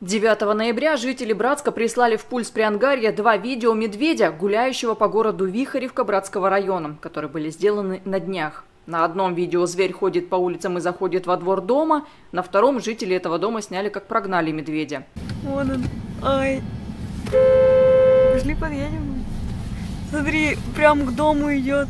9 ноября жители Братска прислали в Пульс Приангарья 2 видео медведя, гуляющего по городу Вихаревка Братского района, которые были сделаны на днях. На одном видео зверь ходит по улицам и заходит во двор дома, на втором жители этого дома сняли, как прогнали медведя. Вон он. Ай. Пошли подъедем. Смотри, прям к дому идет.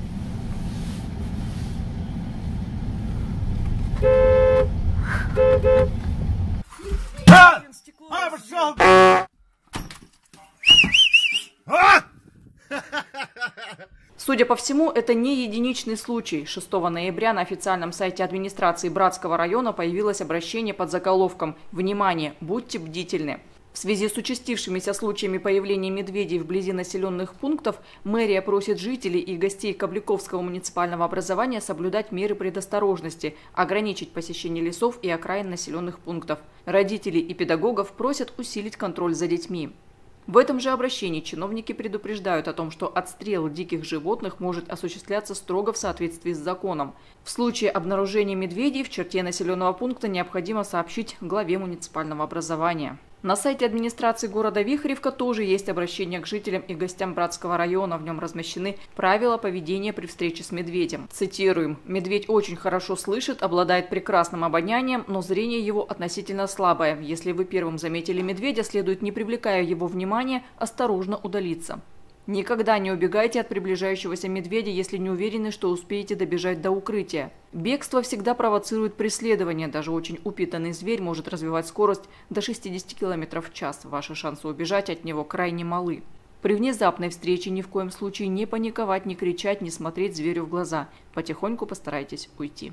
Судя по всему, это не единичный случай. 6 ноября на официальном сайте администрации Братского района появилось обращение под заголовком «Внимание! Будьте бдительны!». В связи с участившимися случаями появления медведей вблизи населенных пунктов, мэрия просит жителей и гостей Кабликовского муниципального образования соблюдать меры предосторожности, ограничить посещение лесов и окраин населенных пунктов. Родителей и педагогов просят усилить контроль за детьми. В этом же обращении чиновники предупреждают о том, что отстрел диких животных может осуществляться строго в соответствии с законом. В случае обнаружения медведей в черте населенного пункта необходимо сообщить главе муниципального образования. На сайте администрации города Вихаревка тоже есть обращение к жителям и гостям Братского района. В нем размещены правила поведения при встрече с медведем. Цитируем: «Медведь очень хорошо слышит, обладает прекрасным обонянием, но зрение его относительно слабое. Если вы первым заметили медведя, следует, не привлекая его внимания, осторожно удалиться. Никогда не убегайте от приближающегося медведя, если не уверены, что успеете добежать до укрытия. Бегство всегда провоцирует преследование. Даже очень упитанный зверь может развивать скорость до 60 км в час. Ваши шансы убежать от него крайне малы. При внезапной встрече ни в коем случае не паниковать, не кричать, не смотреть зверю в глаза. Потихоньку постарайтесь уйти».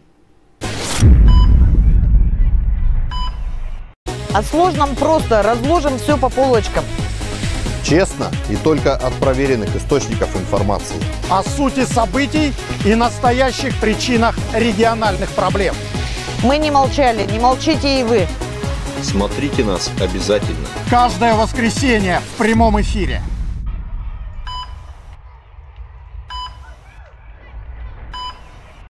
О сложном просто разложим все по полочкам. Честно и только от проверенных источников информации. О сути событий и настоящих причинах региональных проблем. Мы не молчали, не молчите и вы. Смотрите нас обязательно. Каждое воскресенье в прямом эфире.